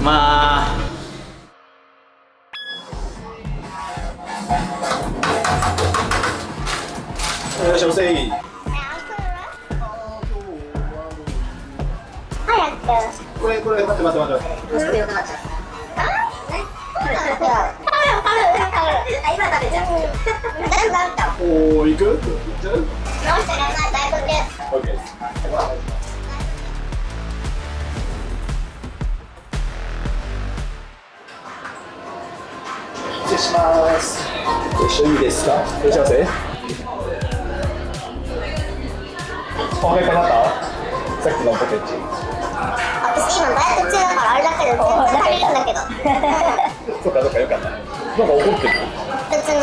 まあいらっしゃいませ。 早く。 これ待って。 よくなっちゃう。今食べちゃう。 おお、行く？行っちゃう？ 直してくれない、大丈夫です。 オッケーです。失礼します。ご一緒いいですか？いらっしゃいませ。お腹いっぱいになった？さっきのポテチ。 私今ダイエット中だからあれだけど全然足りるんだけど。 そうかよかった。なんか怒ってる？ 別に。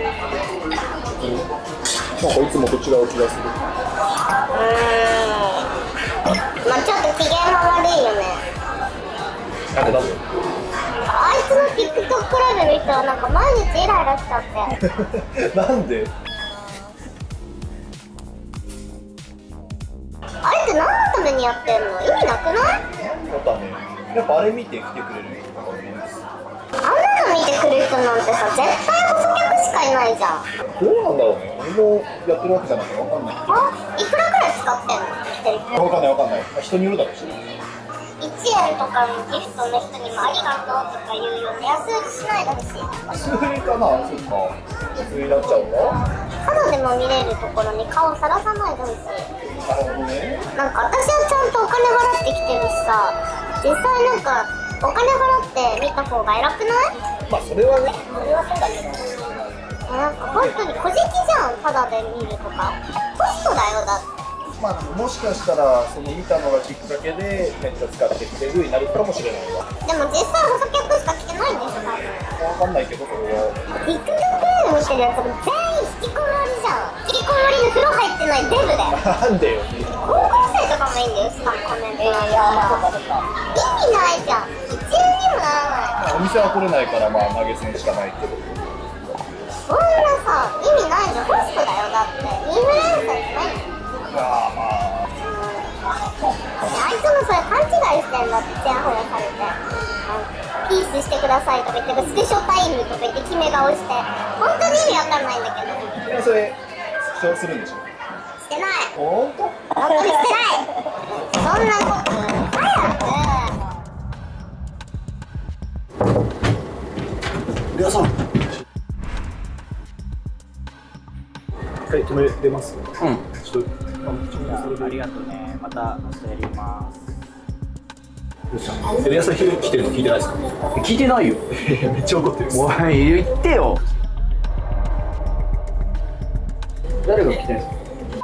なんかいつもと違う気がする。 まあちょっと機嫌が悪いよね。 なんで？ あいつの TikTok ライブ見たらなんか毎日イライラしちゃって。 なんで？ あれって何のためにやってんの？意味なくない？ そうだね。やっぱあれ見て来てくれる人とかもいるんです。 あんなの見てくる人なんてさ、絶対細客しかいないじゃん。 どうなんだろうね。俺もやってるわけじゃなくてわかんないけど。 あ、いくらくらい使ってんの？ わかんない。人によるだろうし。 1円とかのギフトの人にもありがとうとか言うよね。安売りしないでほしい。 数人かな。そっか。数人になっちゃうの？ ただでも見れるところに顔さらさないでほしい。 なるほどね。 なんか私はちゃんとお金払ってきてるしさ、実際なんかお金払って見た方が偉くない？ まあそれはね。 それはそうだけど、なんか本当に小じきじゃん。ただで見るとかコストだよ。だってまあもしかしたらその見たのがきっかけでめっちゃ使ってくれるようになるかもしれないわ。 でも実際細客しか来てないんでしょ、多分。 わかんないけどそれは。 TikTok ライブ見てるやつも全員引きこもりじゃん。引きこもりで風呂入ってないデブで。 なんでよ。 高校生とかもいいんだよ、しかもコメント欄。意味ないじゃん。1円にもならない。 お店は来れないからまあ投げ銭しかないけど。 そんなさ、意味ないじゃん。ホストだよ。だってインフルエンサーじゃないの。 まああいつもそれ勘違いしてんだって。ちやほやされてピースしてくださいとか言ってスクショタイムとか言って決め顔して本当に意味わかんないんだけど。 それ主張するんでしょ。 してない。 本当？ 本当にしてない。そんなこと早く。 皆さん。はい、止めれます？うん。ちょっとありがとうね。また明日やります。 テレ朝昼来てるの聞いてないですか？ 聞いてないよ。 めっちゃ怒ってる。 おい、言ってよ。誰が来てんすか？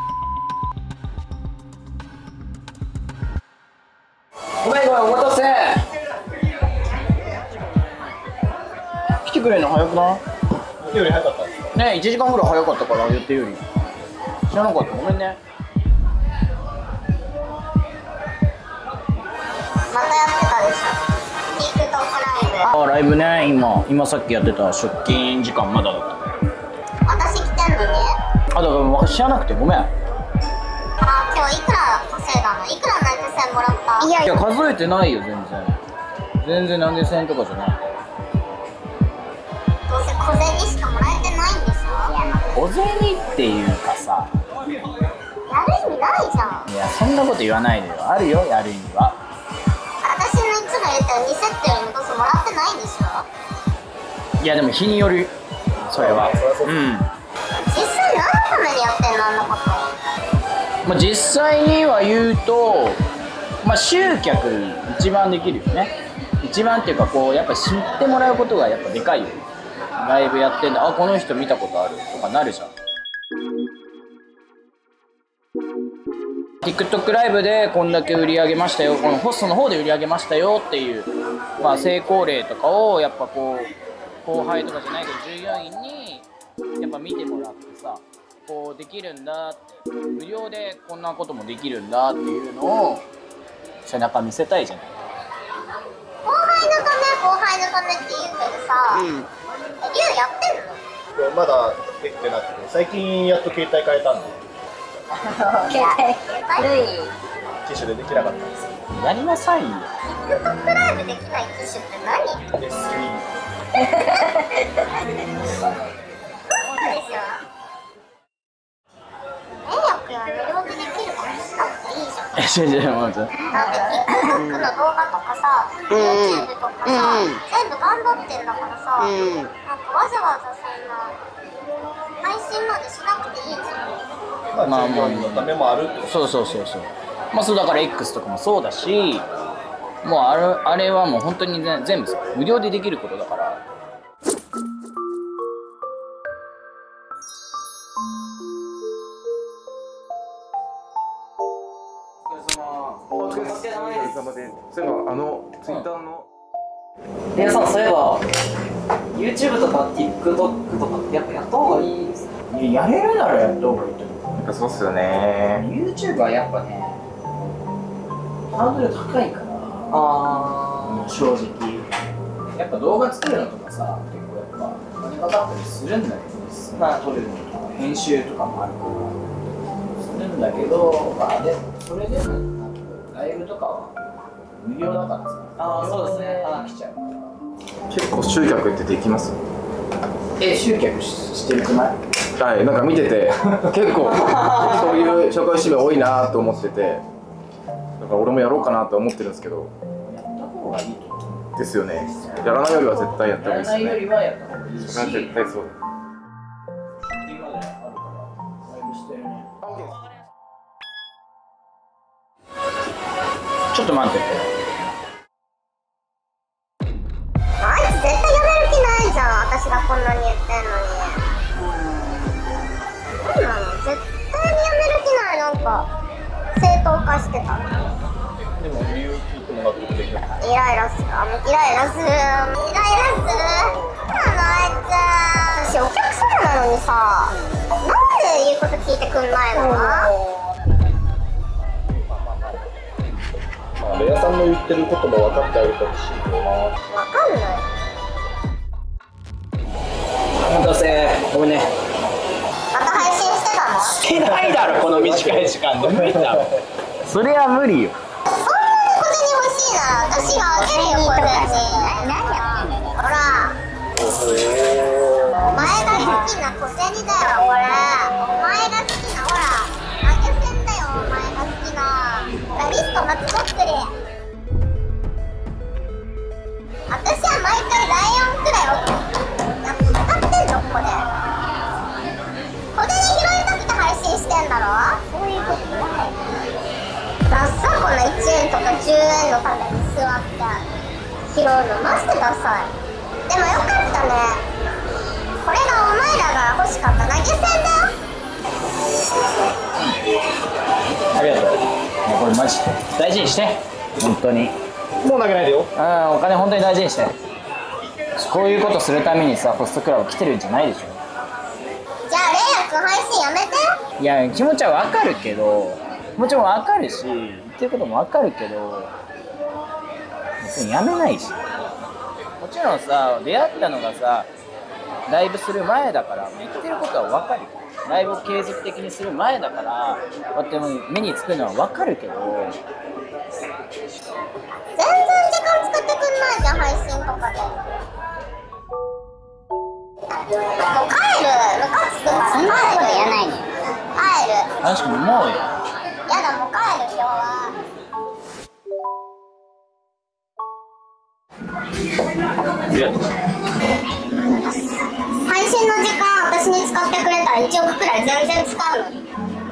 ごめんお待たせ。来てくれるの早くない？ より早かったんですか？ ね、1時間ぐらい早かったから言ってより。知らなかった。ごめんね。 またやってたでしょ TikTok ライブ。 あ、ライブね。今さっきやってた。出勤時間まだだった。 私来てんのに。 あ、だから知らなくてごめん。 あ、今日いくら稼いだの？いくら投げ銭もらった？ いや数えてないよ。全然投げ銭とかじゃない。 どうせ小銭しかもらえてないんでしょ。 小銭っていうかさ、 やる意味ないじゃん。 いやそんなこと言わないでよ。あるよ、やる意味は。 私のいつも言った2セットよりもどうせもらってないんでしょ。 いやでも日による。それは実際何のためにやってんの、あんなこと。 まあ、実際には言うと、まあ、集客一番できるよね。一番っていうかこうやっぱ知ってもらうことがやっぱでかいよ。ライブやってんだ、あこの人見たことあるとかなるじゃん。TikTok ライブでこんだけ売り上げましたよ、このホストの方で売り上げましたよっていう、まあ、成功例とかをやっぱこう後輩とかじゃないけど従業員にやっぱ見てもらってさ、こうできるんだって、無料でこんなこともできるんだっていうのを背中見せたいじゃない。 後輩のためって言うけどさ、リュウやってんの？ まだできてなくて、最近やっと携帯変えたんで携帯古い。 機種でできなかったんですよ。 やりなさいよ。 TikTok ライブできない機種って何？そうでしょ。迷惑は無料でできるからしなくていいじゃん。 もうだって TikTok の動画とかさ、YouTube とかさ、全部頑張ってんだからさ、なんかわざわざそんな配信までしなくていいじゃん。 まあ従業員のためもあるってこと。 そう。まあそうだから X とかもそうだし、もうあれはもう本当に、ね、全部さ無料でできることだから。 お疲れ様です。そういえばツイッターのレイさん、そういえば YouTube とか TikTok とかってやっぱやった方がいいですか？ やれるならやった方がいいと思う。 やっぱそうっすよね。 YouTube はやっぱねハードル高いから、正直やっぱ動画作るのとかさ、結構やっぱお金かかったりするんだけど、まあ撮るのとか編集とかもあるからするんだけど、まあでもそれでもなんかライブとかは無料だからさ、 そうですね。 来ちゃうから。 結構集客ってできます？ 集客してるくない？ はい、なんか見てて結構そういう初回指名多いなと思ってて、だから俺もやろうかなと思ってるんですけど。 やった方がいいと思う。 ですよね。やらないよりは絶対やった方がいいですね。 やらないよりはやった方がいいし、 それは絶対そう。 今であるからライブしてるね。ちょっと待ってて。 あいつ絶対やめる気ないじゃん。私がこんなに言ってんのに。そうなの、絶対にやめる気ない。なんか正当化してた。 でも理由聞いても納得できない。 イライラする。あいつ。私お客様なのにさ、なんで言うこと聞いてくんないの？ まあレアさんの言ってることも分かってあげてほしいよな。 わかんない。 お待たせ。ごめんね。 また配信してたの？ してないだろこの短い時間で。無理だろ。それは無理よ。 そんなに小銭欲しいなら私があげるよ、小銭。ほら、お前が好きな小銭だよ、これ。お前が好きな、ほら、投げ銭だよ、お前が好きな。リスト松ぼっくり。私は毎回ライオンくらいやって使ってんの、ここで。小銭拾いたくて配信してんだろ？そういうことない。ダッサ、この1円とか10円のために座って拾うのマジでダサい。でもよかったね。これがお前らが欲しかった投げ銭だよ。 ありがとう。これマジで大事にして。本当に。 もう投げないでよ。 お金本当に大事にして。こういうことするためにさホストクラブ来てるんじゃないでしょ。 じゃあレイヤ君配信やめて。 いや気持ちはわかるけど、もちろんわかるし言ってることもわかるけど、別にやめないし。もちろんさ出会ったのがさライブする前だから言ってることはわかるよ。ライブを継続的にする前だからこうやって目につくのはわかるけど、 全然時間使ってくんないじゃん、配信とかで。もう帰る。ムカつくから帰る。そんなこと言わないで。帰る。 確かにもうよ。 やだ、もう帰る、今日は。 ありがとう。 配信の時間私に使ってくれたら1億くらい全然使うのに。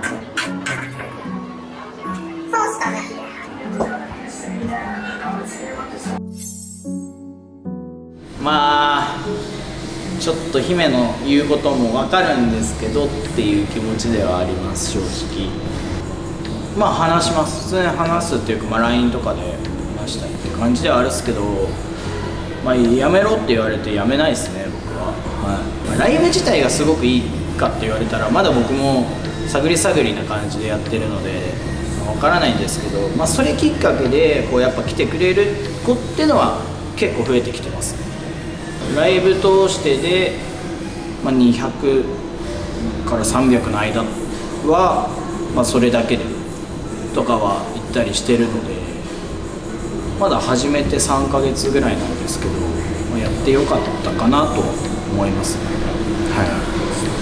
そうしたね。 まあちょっと姫の言うことも分かるんですけどっていう気持ちではあります、正直。まあ話します、普通に話すっていうか、まあ、LINE とかで話したりって感じではあるんですけど、まあやめろって言われてやめないですね、僕は。はい。まあ、ライブ自体がすごくいいかって言われたらまだ僕も探り探りな感じでやってるので、まあ、分からないんですけど、まあ、それきっかけでこうやっぱ来てくれる子っていうのは結構増えてきてますね。ライブ通してで、まあ、200から300の間は、まあ、それだけでとかは行ったりしてるので、 まだ始めて3ヶ月ぐらいなんですけど、やってよかったかなと思いますね。はい。